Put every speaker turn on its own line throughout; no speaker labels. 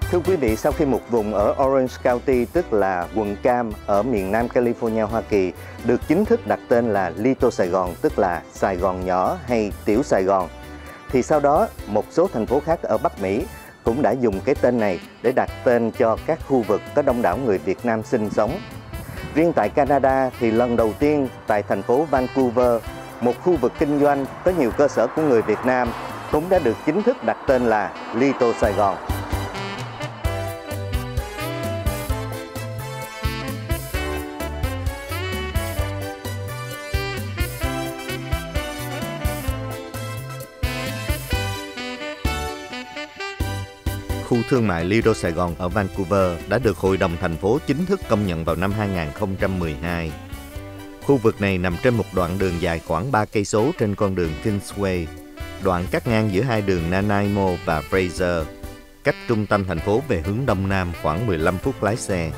Thưa quý vị, sau khi một vùng ở Orange County, tức là quận Cam ở miền Nam California, Hoa Kỳ, được chính thức đặt tên là Little Sài Gòn, tức là Sài Gòn nhỏ hay Tiểu Sài Gòn, thì sau đó một số thành phố khác ở Bắc Mỹ cũng đã dùng cái tên này để đặt tên cho các khu vực có đông đảo người Việt Nam sinh sống. Riêng tại Canada thì lần đầu tiên tại thành phố Vancouver, một khu vực kinh doanh có nhiều cơ sở của người Việt Nam cũng đã được chính thức đặt tên là Little Sài Gòn. Khu thương mại Little Sài Gòn ở Vancouver đã được Hội đồng thành phố chính thức công nhận vào năm 2012. Khu vực này nằm trên một đoạn đường dài khoảng 3 cây số trên con đường Kingsway, đoạn cắt ngang giữa hai đường Nanaimo và Fraser, cách trung tâm thành phố về hướng đông nam khoảng 15 phút lái xe.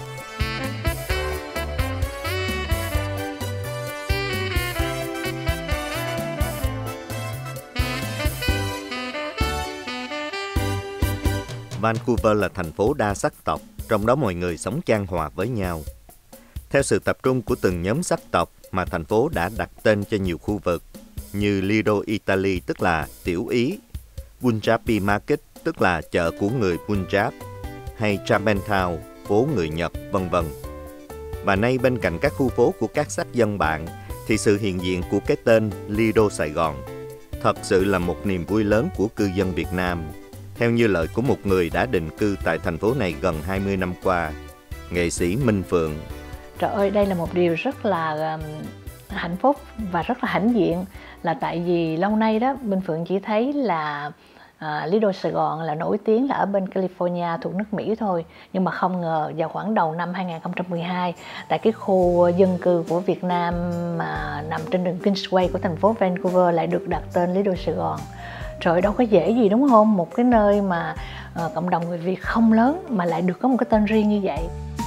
Vancouver là thành phố đa sắc tộc, trong đó mọi người sống chan hòa với nhau. Theo sự tập trung của từng nhóm sắc tộc mà thành phố đã đặt tên cho nhiều khu vực, như Little Italy tức là Tiểu Ý, Punjabi Market tức là chợ của người Punjab, hay Chinatown, phố người Nhật, vân vân. Và nay bên cạnh các khu phố của các sắc dân bạn, thì sự hiện diện của cái tên Little Sài Gòn thật sự là một niềm vui lớn của cư dân Việt Nam. Theo như lời của một người đã định cư tại thành phố này gần 20 năm qua, nghệ sĩ Minh Phượng.
Trời ơi, đây là một điều rất là hạnh phúc và rất là hãnh diện, là tại vì lâu nay đó Minh Phượng chỉ thấy là Little Sài Gòn là nổi tiếng là ở bên California thuộc nước Mỹ thôi. Nhưng mà không ngờ vào khoảng đầu năm 2012, tại cái khu dân cư của Việt Nam mà nằm trên đường Kingsway của thành phố Vancouver lại được đặt tên Little Sài Gòn. Trời, đâu có dễ gì đúng không? Một cái nơi mà cộng đồng người Việt không lớn mà lại được có một cái tên riêng như vậy.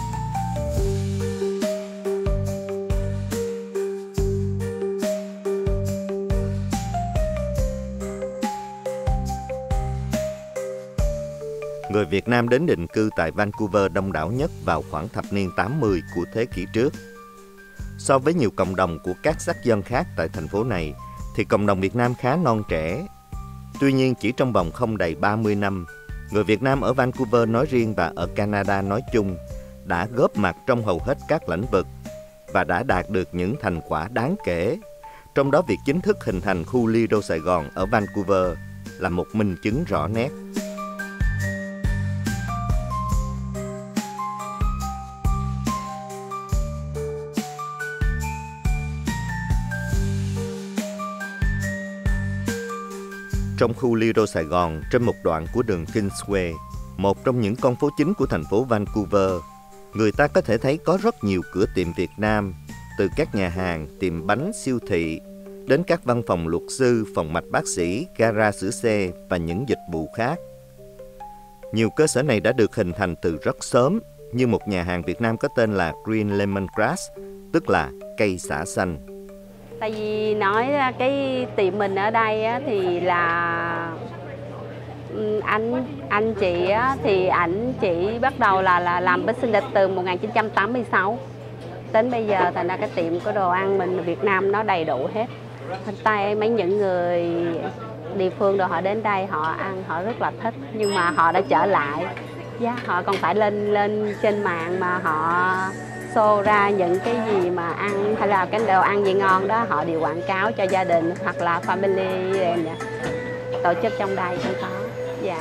Người Việt Nam đến định cư tại Vancouver đông đảo nhất vào khoảng thập niên 80 của thế kỷ trước. So với nhiều cộng đồng của các sắc dân khác tại thành phố này, thì cộng đồng Việt Nam khá non trẻ. Tuy nhiên, chỉ trong vòng không đầy 30 năm, người Việt Nam ở Vancouver nói riêng và ở Canada nói chung đã góp mặt trong hầu hết các lĩnh vực và đã đạt được những thành quả đáng kể. Trong đó, việc chính thức hình thành khu Little Sài Gòn ở Vancouver là một minh chứng rõ nét. Trong khu Little Sài Gòn, trên một đoạn của đường Kingsway, một trong những con phố chính của thành phố Vancouver, người ta có thể thấy có rất nhiều cửa tiệm Việt Nam, từ các nhà hàng, tiệm bánh, siêu thị, đến các văn phòng luật sư, phòng mạch bác sĩ, gara sửa xe và những dịch vụ khác. Nhiều cơ sở này đã được hình thành từ rất sớm, như một nhà hàng Việt Nam có tên là Green Lemongrass, tức là cây xả xanh.
Tại vì nói ra cái tiệm mình ở đây á, thì là anh chị á, thì ảnh chỉ bắt đầu là làm business từ 1986 đến bây giờ, thành ra cái tiệm của đồ ăn mình Việt Nam nó đầy đủ hết. Thành tay mấy những người địa phương đồ họ đến đây họ ăn họ rất là thích, nhưng mà họ đã trở lại, họ còn phải lên trên mạng mà họ show ra những cái gì mà ăn hay là cái đồ ăn gì ngon đó, họ đều quảng cáo cho gia đình hoặc là family tổ chức trong đây cũng có. Dạ.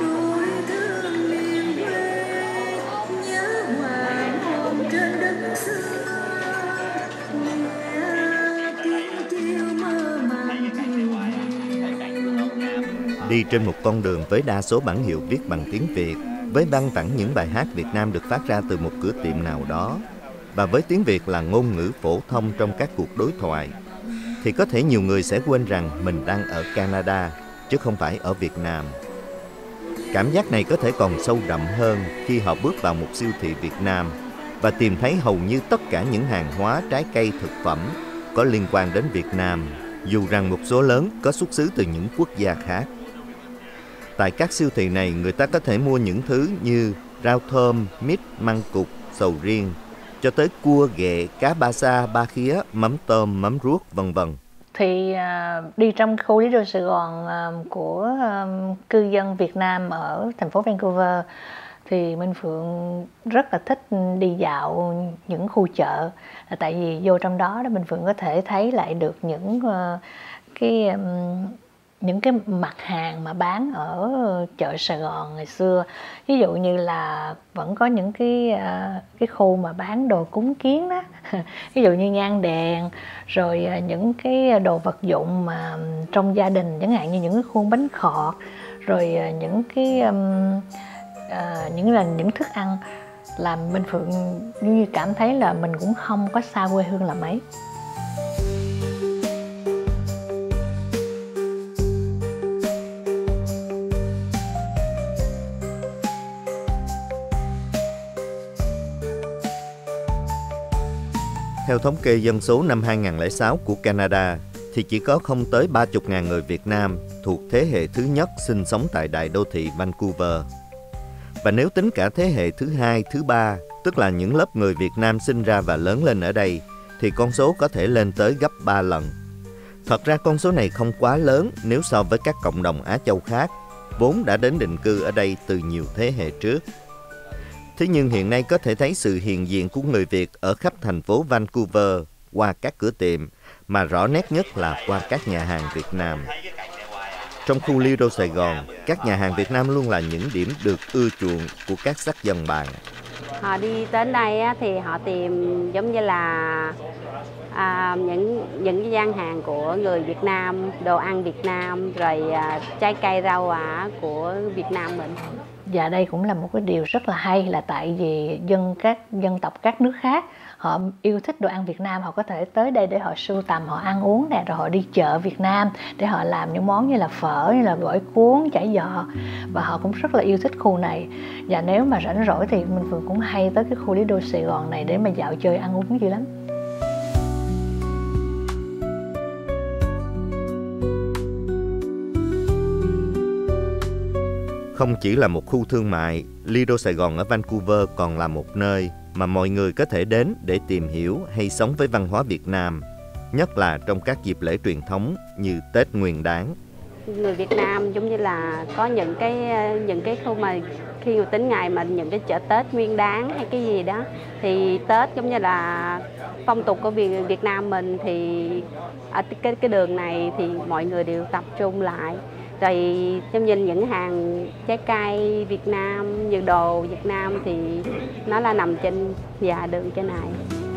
Đi trên một con đường với đa số bảng hiệu viết bằng tiếng Việt, với văng vẳng những bài hát Việt Nam được phát ra từ một cửa tiệm nào đó, và với tiếng Việt là ngôn ngữ phổ thông trong các cuộc đối thoại, thì có thể nhiều người sẽ quên rằng mình đang ở Canada, chứ không phải ở Việt Nam. Cảm giác này có thể còn sâu đậm hơn khi họ bước vào một siêu thị Việt Nam và tìm thấy hầu như tất cả những hàng hóa trái cây thực phẩm có liên quan đến Việt Nam, dù rằng một số lớn có xuất xứ từ những quốc gia khác. Tại các siêu thị này, người ta có thể mua những thứ như rau thơm, mít, măng cụt, sầu riêng, cho tới cua ghẹ, cá ba sa, ba khía, mắm tôm, mắm ruốc, vân vân.
Thì đi trong khu Lido Sài Gòn của cư dân Việt Nam ở thành phố Vancouver thì Minh Phượng rất là thích đi dạo những khu chợ, là tại vì vô trong đó Minh Phượng có thể thấy lại được những cái mặt hàng mà bán ở chợ Sài Gòn ngày xưa. Ví dụ như là vẫn có những cái khu mà bán đồ cúng kiến đó ví dụ như nhang đèn, rồi những cái đồ vật dụng mà trong gia đình, chẳng hạn như những cái khuôn bánh khọt, rồi những cái những thức ăn, làm Minh Phượng như cảm thấy là mình cũng không có xa quê hương là mấy.
Theo thống kê dân số năm 2006 của Canada, thì chỉ có không tới 30.000 người Việt Nam thuộc thế hệ thứ nhất sinh sống tại đại đô thị Vancouver. Và nếu tính cả thế hệ thứ hai, thứ ba, tức là những lớp người Việt Nam sinh ra và lớn lên ở đây, thì con số có thể lên tới gấp 3 lần. Thật ra con số này không quá lớn nếu so với các cộng đồng Á Châu khác, vốn đã đến định cư ở đây từ nhiều thế hệ trước. Thế nhưng hiện nay có thể thấy sự hiện diện của người Việt ở khắp thành phố Vancouver qua các cửa tiệm, mà rõ nét nhất là qua các nhà hàng Việt Nam. Trong khu Lido Sài Gòn, các nhà hàng Việt Nam luôn là những điểm được ưa chuộng của các sắc dân bản.
Họ đi đến đây thì họ tìm giống như là những cái gian hàng của người Việt Nam, đồ ăn Việt Nam, rồi trái cây rau quả của Việt Nam mình.
Và đây cũng là một cái điều rất là hay, là tại vì các dân tộc các nước khác họ yêu thích đồ ăn Việt Nam, họ có thể tới đây để họ sưu tầm, họ ăn uống nè, rồi họ đi chợ Việt Nam để họ làm những món như là phở, như là gỏi cuốn, chả giò, và họ cũng rất là yêu thích khu này. Và nếu mà rảnh rỗi thì Minh Phượng cũng hay tới cái khu Lido Sài Gòn này để mà dạo chơi ăn uống dữ lắm.
Không chỉ là một khu thương mại, Lido Sài Gòn ở Vancouver còn là một nơi mà mọi người có thể đến để tìm hiểu hay sống với văn hóa Việt Nam, nhất là trong các dịp lễ truyền thống như Tết Nguyên Đán.
Người Việt Nam giống như là có những cái khu mà khi người tính ngày mà những cái chợ Tết Nguyên Đán hay cái gì đó, thì Tết giống như là phong tục của Việt Nam mình, thì ở cái đường này thì mọi người đều tập trung lại. Rồi trong nhìn những hàng trái cây Việt Nam, như đồ Việt Nam thì nó là nằm trên đường trên này.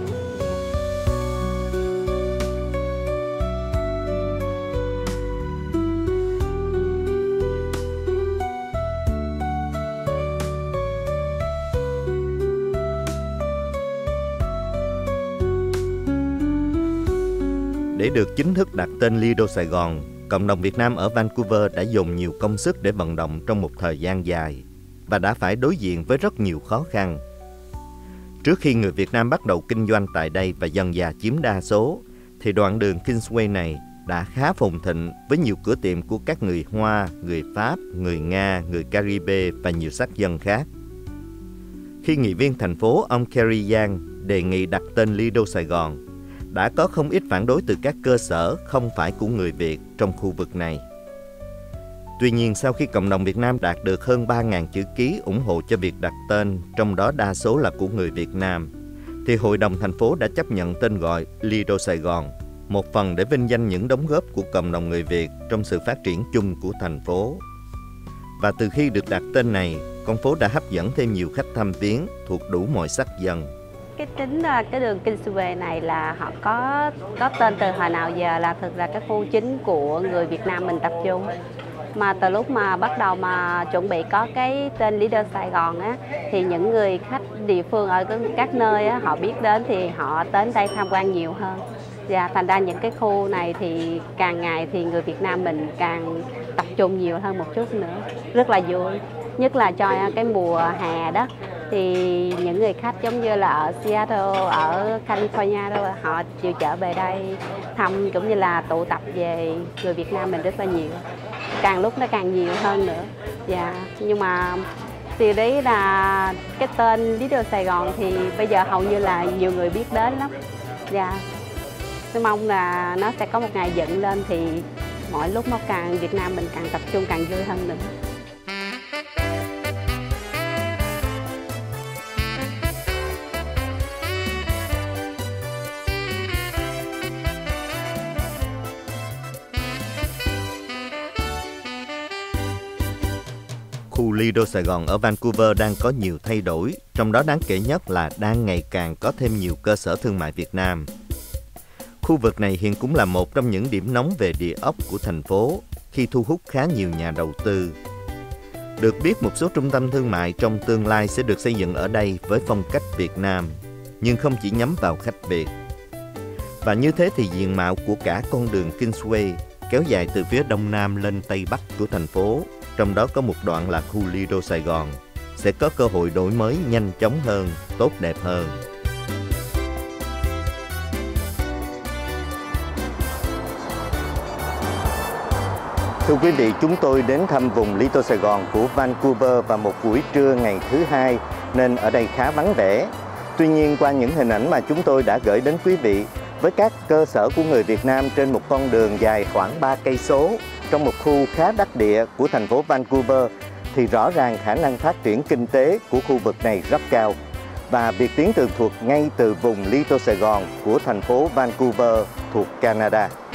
Để được chính thức đặt tên Lido Sài Gòn, cộng đồng Việt Nam ở Vancouver đã dồn nhiều công sức để vận động trong một thời gian dài và đã phải đối diện với rất nhiều khó khăn. Trước khi người Việt Nam bắt đầu kinh doanh tại đây và dần dà chiếm đa số, thì đoạn đường Kingsway này đã khá phồn thịnh với nhiều cửa tiệm của các người Hoa, người Pháp, người Nga, người Caribe và nhiều sắc dân khác. Khi nghị viên thành phố ông Kerry Yang đề nghị đặt tên Lido Sài Gòn, đã có không ít phản đối từ các cơ sở không phải của người Việt trong khu vực này. Tuy nhiên, sau khi cộng đồng Việt Nam đạt được hơn 3.000 chữ ký ủng hộ cho việc đặt tên, trong đó đa số là của người Việt Nam, thì Hội đồng thành phố đã chấp nhận tên gọi Lido Sài Gòn, một phần để vinh danh những đóng góp của cộng đồng người Việt trong sự phát triển chung của thành phố. Và từ khi được đặt tên này, con phố đã hấp dẫn thêm nhiều khách thăm viếng thuộc đủ mọi sắc dân.
Cái tính là cái đường Kingsway này là họ có tên từ hồi nào giờ, là thực ra cái khu chính của người Việt Nam mình tập trung. Mà từ lúc mà bắt đầu mà chuẩn bị có cái tên Lido Sài Gòn á, thì những người khách địa phương ở các nơi á, họ biết đến thì họ đến đây tham quan nhiều hơn. Và thành ra những cái khu này thì càng ngày thì người Việt Nam mình càng tập trung nhiều hơn một chút nữa. Rất là vui, nhất là cho cái mùa hè đó. Thì những người khách giống như là ở Seattle, ở California đó, họ chịu trở về đây thăm, cũng như là tụ tập về người Việt Nam mình rất là nhiều. Càng lúc nó càng nhiều hơn nữa. Nhưng mà Thì đấy là cái tên Little Sài Gòn thì bây giờ hầu như là nhiều người biết đến lắm. Dạ. Tôi mong là nó sẽ có một ngày dựng lên thì mọi lúc nó càng Việt Nam mình càng tập trung càng vui hơn nữa.
Khu Lido Sài Gòn ở Vancouver đang có nhiều thay đổi, trong đó đáng kể nhất là đang ngày càng có thêm nhiều cơ sở thương mại Việt Nam. Khu vực này hiện cũng là một trong những điểm nóng về địa ốc của thành phố khi thu hút khá nhiều nhà đầu tư. Được biết một số trung tâm thương mại trong tương lai sẽ được xây dựng ở đây với phong cách Việt Nam, nhưng không chỉ nhắm vào khách Việt. Và như thế thì diện mạo của cả con đường Kingsway kéo dài từ phía đông nam lên tây bắc của thành phố, trong đó có một đoạn là khu Lido Sài Gòn, sẽ có cơ hội đổi mới nhanh chóng hơn, tốt đẹp hơn. Thưa quý vị, chúng tôi đến thăm vùng Lido Sài Gòn của Vancouver vào một buổi trưa ngày thứ Hai, nên ở đây khá vắng vẻ. Tuy nhiên, qua những hình ảnh mà chúng tôi đã gửi đến quý vị, với các cơ sở của người Việt Nam trên một con đường dài khoảng 3 cây số trong một khu khá đắc địa của thành phố Vancouver, thì rõ ràng khả năng phát triển kinh tế của khu vực này rất cao. Và việc tiến tường thuật ngay từ vùng Lido Sài Gòn của thành phố Vancouver thuộc Canada.